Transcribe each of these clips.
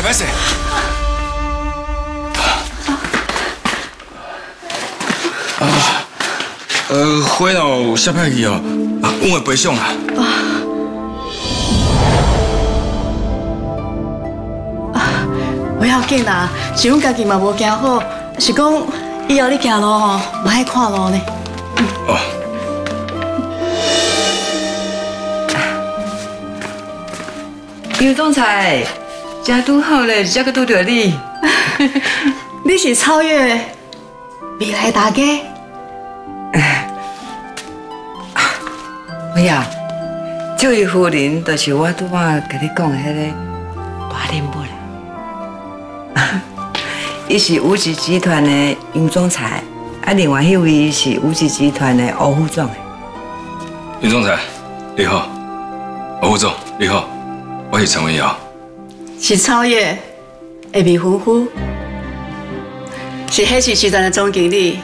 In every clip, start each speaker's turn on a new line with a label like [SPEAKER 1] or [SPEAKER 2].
[SPEAKER 1] 歹势。花若有写歹去哦，阮会赔偿啦。
[SPEAKER 2] 不要紧啦，是阮家己嘛无行好，是讲以后你行路吼，无爱看路呢。
[SPEAKER 1] 哦。
[SPEAKER 3] 尤总裁，真拄好咧，才阁拄到你。
[SPEAKER 2] 你是超越未来大家？
[SPEAKER 3] 哎呀，这位夫人就是我拄仔甲你讲的迄个大人物啦。伊是无极集团的尤总裁，另外迄位是无极集团的欧副总的。
[SPEAKER 1] 尤总裁，你好；欧副总，你好。我是陈文尧。
[SPEAKER 2] 是超越的未婚夫，是黑市集团的总经理。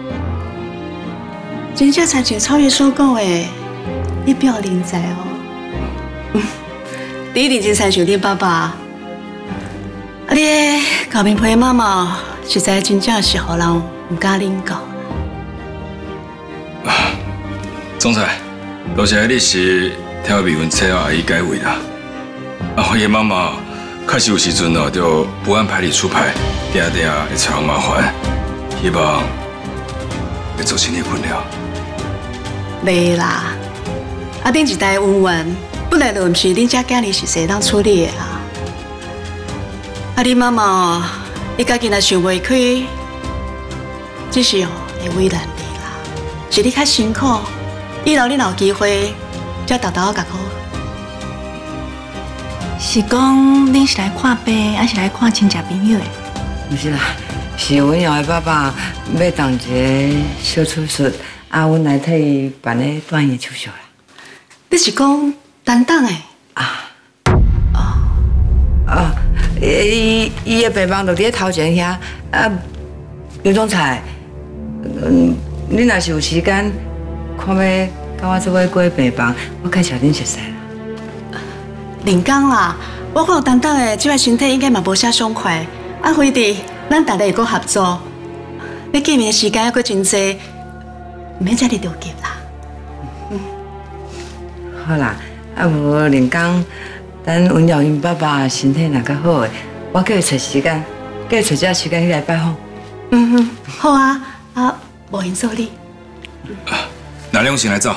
[SPEAKER 2] 真正参像超越所讲的。你表人才哦，你一定真参像你爸爸。你高明培妈妈实在真正是互人唔敢领教。
[SPEAKER 1] 总裁，多谢你是替我美文册阿姨改位啦。我的妈妈确实有时阵哦，就不按牌理出牌，定定会找人麻烦，希望会造成你困扰。
[SPEAKER 2] 袂啦。顶一代文员本来就唔是恁家囝儿是谁当处理的啊！你妈妈哦，你家己若想袂开，只是哦会为难你啦，是你较辛苦，以后你若有机会，才豆豆甲我。
[SPEAKER 4] 是讲恁是来看病，还是来看亲戚朋友的？
[SPEAKER 3] 不是啦，是阮瑶的爸爸要动一个小手术，阮来替伊办咧短的手术啦。
[SPEAKER 2] 你是讲担当的
[SPEAKER 3] 伊的病房就伫咧头前遐。尤总裁，你若是有时间，看要甲我做伙过病房，我介绍恁熟悉啦。
[SPEAKER 2] 连讲啦，我看有担当的，即摆身体应该嘛无啥爽快。辉弟，咱大家会阁合作，要见面的时间还阁真济，唔免遮尔着急啦。
[SPEAKER 3] 好啦，无连讲，等文瑶因爸爸身体若较好诶，我叫伊找时间，叫伊找只时间去来拜访。
[SPEAKER 2] 好啊，无闲做你。
[SPEAKER 1] 那两先来走。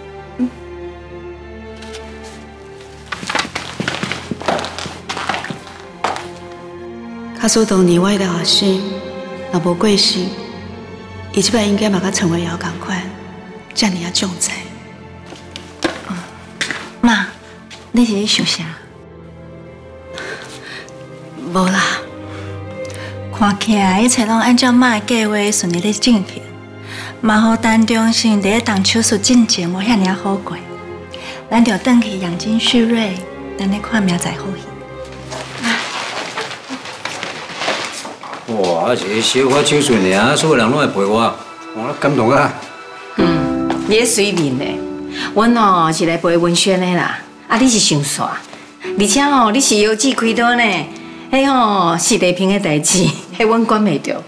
[SPEAKER 2] 假使当年我迄个后生若无过世，伊即摆应该嘛甲陈伟尧同款，遮尔啊壮哉。
[SPEAKER 4] 妈，你是咧想啥？
[SPEAKER 2] 无啦，
[SPEAKER 4] 看起来一切拢按照妈的计划顺利咧进行，嘛好陈中信伫咧动手术进前无遐尔好过，咱着转去养精蓄锐，等咧看明仔载好戏。
[SPEAKER 5] 哇，一个小可手术尔，所有人拢会陪我，我感动啊！
[SPEAKER 6] 你咧随便咧，阮哦是来陪文轩的啦，你是上煞，而且哦你是药剂开刀呢，迄哦是地平的代志，迄阮管袂着。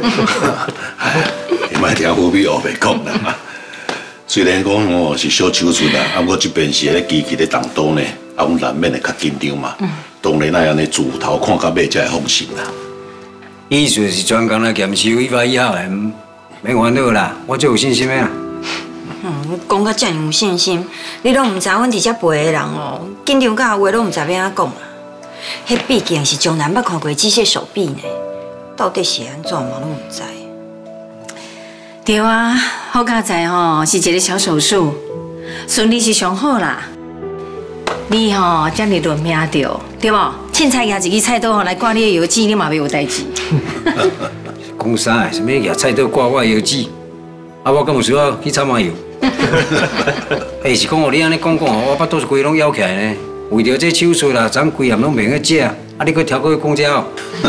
[SPEAKER 7] 你莫听何必后白讲啦。虽然讲哦是小手术啦，我这边是咧机器咧动刀呢，阮难免会较紧张嘛。当然那样呢，自头看到尾才会放心啦。
[SPEAKER 5] 意思是专工来验收依法以后的，免烦恼啦，我最有信心的啦。
[SPEAKER 8] 讲到遮尔有信心，你拢唔知阮伫遮陪的人哦，紧张到话拢唔知要安讲啦。迄毕竟是从来捌看过机械手臂呢，到底是安怎嘛拢唔知。
[SPEAKER 6] 对啊，好佳在吼是一个小手术，顺利是上好啦。你吼遮尔论命着，对无？凊彩举一支菜刀吼来挂你的药剂，你嘛袂有代志。
[SPEAKER 5] 讲啥？什么举菜刀挂我的药剂？我敢有需要去插麻药？是讲哦，你安尼讲，我巴肚是规拢咬起来呢。为着这手术啦，咱规暗拢袂去食，你搁挑过去讲这哦。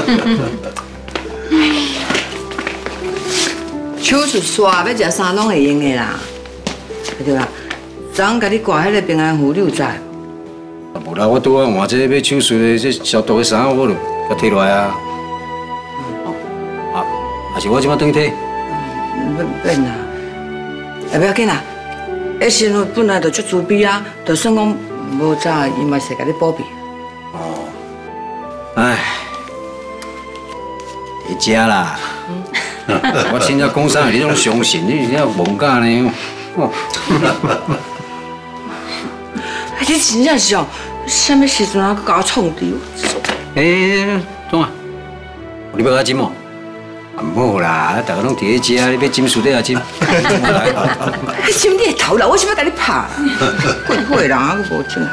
[SPEAKER 3] 手术煞要食啥拢会用的啦，对啦。昨昏甲你挂迄个平安符，你有知？
[SPEAKER 5] 无啦，我拄啊换这要手术的这消毒的衫，我就甲摕落来啊。还是我即摆转去摕？
[SPEAKER 3] 免啦，不要紧啦。迄时阵本来就足自卑啊，就算讲无早，伊嘛是甲你保庇。
[SPEAKER 5] 哦，哎，会食啦。我现在讲啥，你拢相信，你这妄假呢？哦。
[SPEAKER 3] 你真正是哦，什么时阵啊，甲我创治？
[SPEAKER 5] 总啊，你要我针哦？唔好啦，大家拢伫咧食，你要针输底下针。
[SPEAKER 3] 你针你的头啦，我想要甲你拍。过火人还无针。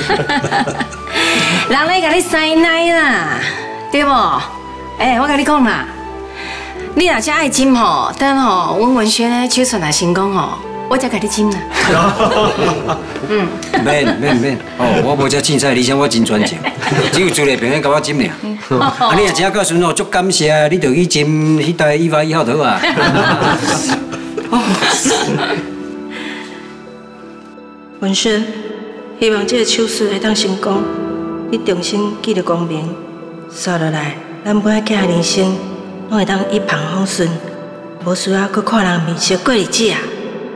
[SPEAKER 6] 人来甲你塞奶啦，对无？我甲你讲啦，你若遮爱针吼，等吼阮文轩的手术若成功吼，我才甲你针啦。
[SPEAKER 5] 免，哦，我无遮凊彩，而且我真专情，只有朱丽萍咧甲我针尔。啊，你若真到时候足感谢，你就去针迄台121号头啊。
[SPEAKER 9] 文轩，希望这个手术会当成功，你重新记得光明，刷落来，咱每个人生拢会当一帆风顺，无需要去看人面色过日子啊。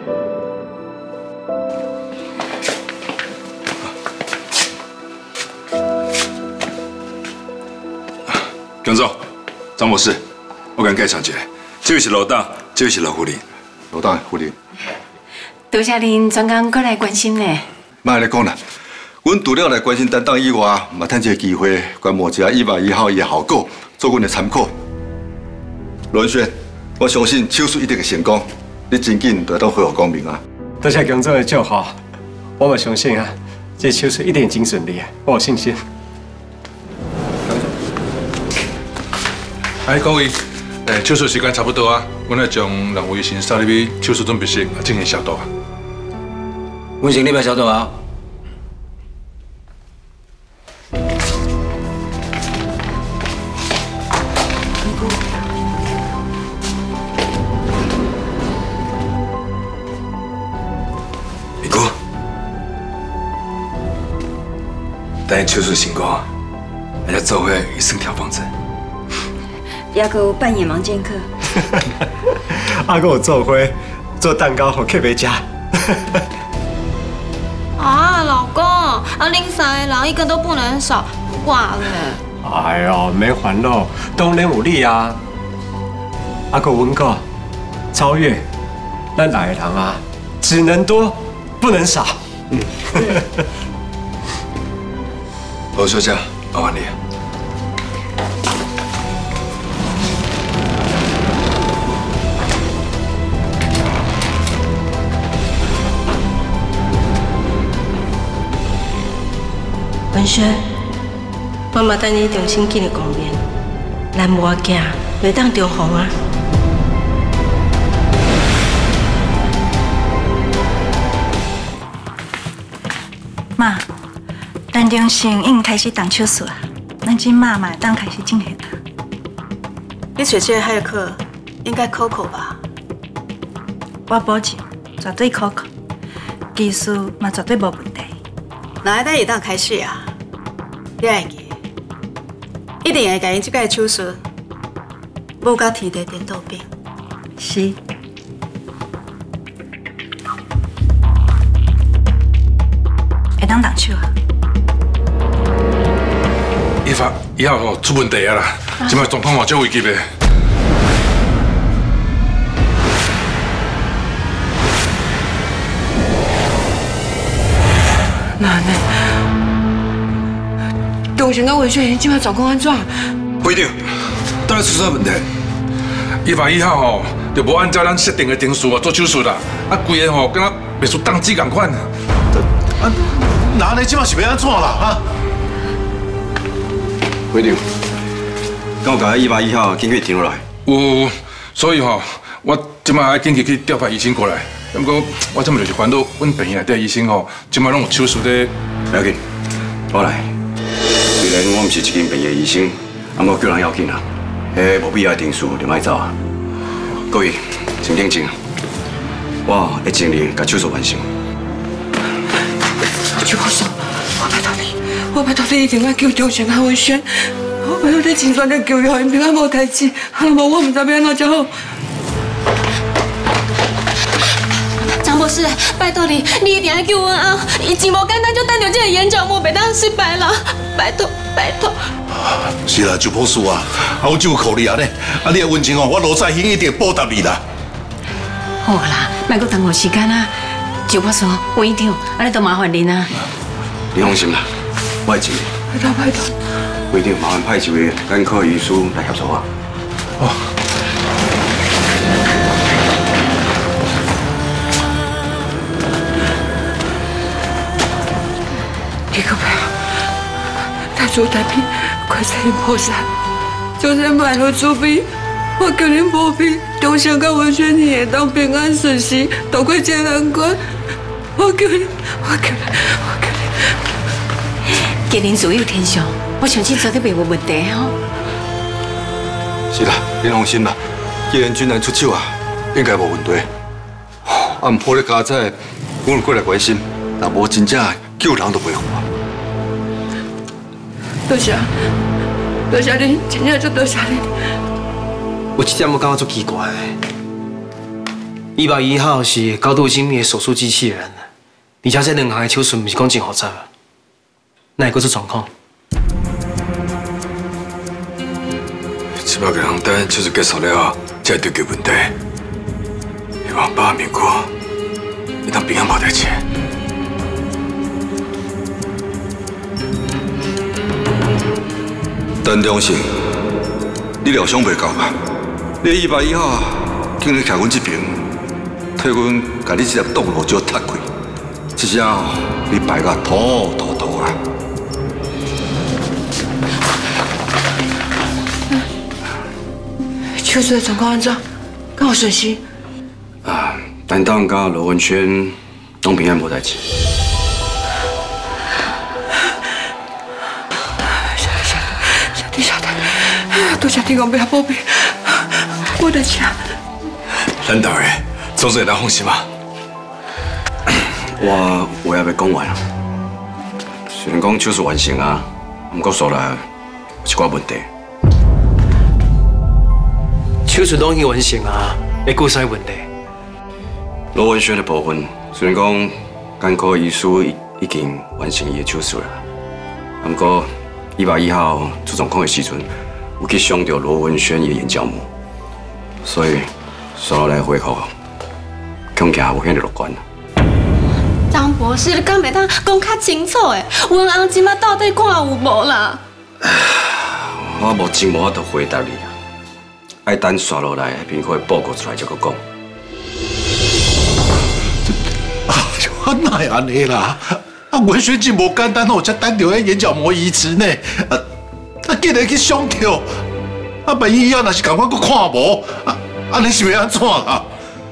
[SPEAKER 1] 江总，张博士，我甲介绍一下，这位是老大，这位是老夫人。
[SPEAKER 10] 老大、夫人，
[SPEAKER 6] 多谢您专工过来关心呢。
[SPEAKER 10] 莫来讲啦，阮除了来关心担当以外，嘛趁这个机会观摩一下121号伊的效果，做阮的参考。罗文轩，我相信手术一定会成功，你真紧就当恢复光明啊！
[SPEAKER 11] 多谢江总的祝福，我嘛相信啊，这手术一定真顺利，我有信心。
[SPEAKER 12] 哎，各位，手术时间差不多啊，阮来将人卫生送入去手术准备室进行消毒啊。
[SPEAKER 5] 阮先礼拜消毒啊。
[SPEAKER 1] 美姑，等手术成功，大家做伙去算条房子。
[SPEAKER 8] 也阁有扮演盲剑客，
[SPEAKER 11] 还阁有做花做蛋糕给客人吃。
[SPEAKER 13] 啊，老公，恁三个人一个都不能少，挂了。
[SPEAKER 11] 哎呦，免烦恼，当然有你啊。还阁文哥，超越，咱来的人啊，只能多，不能少。
[SPEAKER 1] 罗小姐，麻烦你。
[SPEAKER 9] 文轩，我嘛等你重新建立光明，咱无囝袂当重逢啊！
[SPEAKER 4] 妈，咱中心已经开始动手术啊，咱今嘛嘛当开始进行啊。
[SPEAKER 2] 你找这个骇客应该 Coco 吧？
[SPEAKER 4] 我保证，绝对 Coco， 技术嘛绝对无问题。
[SPEAKER 2] 哪会当开始啊？你会记，一定会甲因这个手术舞到天地颠倒边。
[SPEAKER 4] 是。会当动手啊？
[SPEAKER 12] 以后吼出问题啊啦，即摆状况嘛足危急的。
[SPEAKER 3] 那呢？中心甲文轩，即摆状况安怎？
[SPEAKER 1] 不一定，当然出啥问题。
[SPEAKER 12] 121号吼，就无按照咱设定的定数做手术啦，规个吼，敢若袂输当机共款。
[SPEAKER 7] 那你即摆是要安怎啦？啊？
[SPEAKER 10] 会长，敢有甲121号紧急停落来？
[SPEAKER 12] 有，所以吼，我即摆爱紧急去调派医生过来。不过我这么就是烦恼，阮病院内底医生吼，即摆拢有手术在。
[SPEAKER 10] 不要紧，我来。虽然我毋是一间病院医生，啊，我叫人要紧啦。迄无必要的定数就莫走啊。各位，请冷静，我会尽力把手术完成。
[SPEAKER 3] 去我手，我拜托。
[SPEAKER 9] 我拜托你一定要救中诚甲文轩，我拜托你尽全力救伊，互因平安无代志。啊，无我唔知要安怎才好。
[SPEAKER 13] 张博士，拜托你，你一定要救阮翁，伊真无简单，就等着这个眼角膜袂当失败啦！拜托，拜托。
[SPEAKER 7] 是啦，周博士啊，我就靠你啊呢，你的温情哦，我罗在兴一定报答你啦。
[SPEAKER 6] 好啦，莫阁耽误时间啦。周博士，院长，安尼都麻烦恁啊。
[SPEAKER 14] 你放心啦，我会尽力。
[SPEAKER 9] 拜托拜托。
[SPEAKER 14] 院长，麻烦派一位眼科医师来协助我。
[SPEAKER 12] 哦。
[SPEAKER 9] 你可不要，大主大庇，快使您菩萨，就算万恶之辈，我求您保庇，中诚甲文轩你会当平安顺遂，渡过这难关。我求你，我求你，我求你。
[SPEAKER 6] 今年自有天相，我相信绝对袂有问题哦。
[SPEAKER 10] 是啦，您放心啦，既然军人出手啊，应该无问题。啊，唔好咧加载，我过来关心，若无真正救人都袂好啊。
[SPEAKER 9] 多谢，多谢你，真正足多谢你。
[SPEAKER 15] 有一点我感觉足奇怪，121号是高度精密的手术机器人，而且这两项的手术不是讲真复杂，哪会阁出状况？
[SPEAKER 1] 即摆个人等手术结束了后，才会对决问题。希望爸面过，会当平安无代志。
[SPEAKER 10] 陈良信，你料想袂到吧？你121号竟然徛阮这边，替阮甲你这粒冻路石踢开，一下你败甲土土土啊！
[SPEAKER 9] 手术的状况安怎？敢有顺序？
[SPEAKER 14] 啊，担当甲罗文轩拢平安无代志。
[SPEAKER 9] 多谢天公伯保庇，我的车。
[SPEAKER 1] 咱大个总算会当放心吧。
[SPEAKER 14] 我话还未讲完，虽然讲手术完成啊，不过说来有一寡问题。
[SPEAKER 15] 手术拢已经完成啊，会有啥问题？
[SPEAKER 14] 罗文轩的部分，虽然讲眼科医师已经完成伊的手术了，不过121号出状况的时阵。有去伤到罗文轩的眼角膜，所以说落来恢复恐惊有显乐观。
[SPEAKER 13] 张博士，你敢袂当讲较清楚诶？阮翁即摆到底看有无啦？
[SPEAKER 14] 我目前无法度回答你，爱等刷落来评估的报告出来才阁讲。
[SPEAKER 7] 我哪会安尼啦？啊，文轩真无简单哦，才等到迄眼角膜移植呢。啊，竟然去伤到，啊，万一以后若是共我阁看无，啊，你是要安怎啦？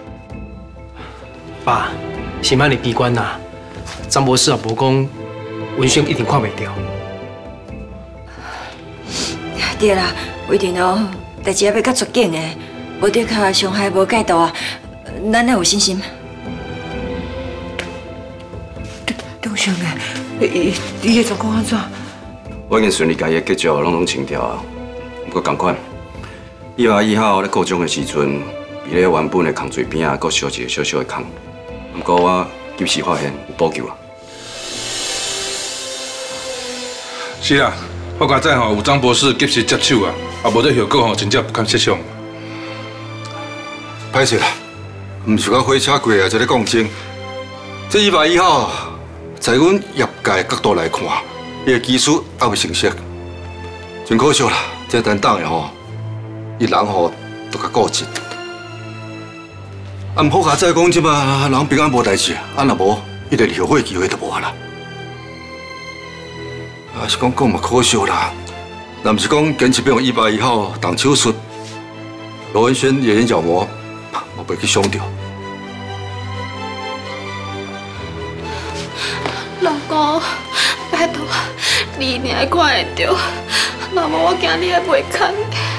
[SPEAKER 15] 爸，先莫你悲观啦，张博士也无讲文轩一定看袂掉。
[SPEAKER 8] 对啦，为着哦，代志也要较出紧的，无得较伤害无介大啊，咱要有信心。
[SPEAKER 9] 中诚啊，伊的状况安怎？
[SPEAKER 14] 我已经顺利把伊的结石拢清掉啊，不过同款，121号咧告状的时阵，比咧原本的空嘴边啊，阁烧一个小小的空。不过我及时发现有补救啊。
[SPEAKER 12] 是啦，我刚才有张博士及时接手啊，啊，无这效果真正不堪设想。
[SPEAKER 10] 歹势啦，唔是我火车过啊，在咧讲真，这121号，在阮业界角度来看。伊个技术还未成熟，真可惜啦！这担当的吼，伊人吼都较固执。啊，唔好甲再讲即嘛，人平安无代志，啊若无，伊连后悔机会都无啊啦。啊是讲嘛可惜啦，若唔是讲坚持要用121号动手术，罗文轩眼角膜我袂去伤到。
[SPEAKER 13] 老公。拜托，你一定要看会到，若无我惊你也袂看。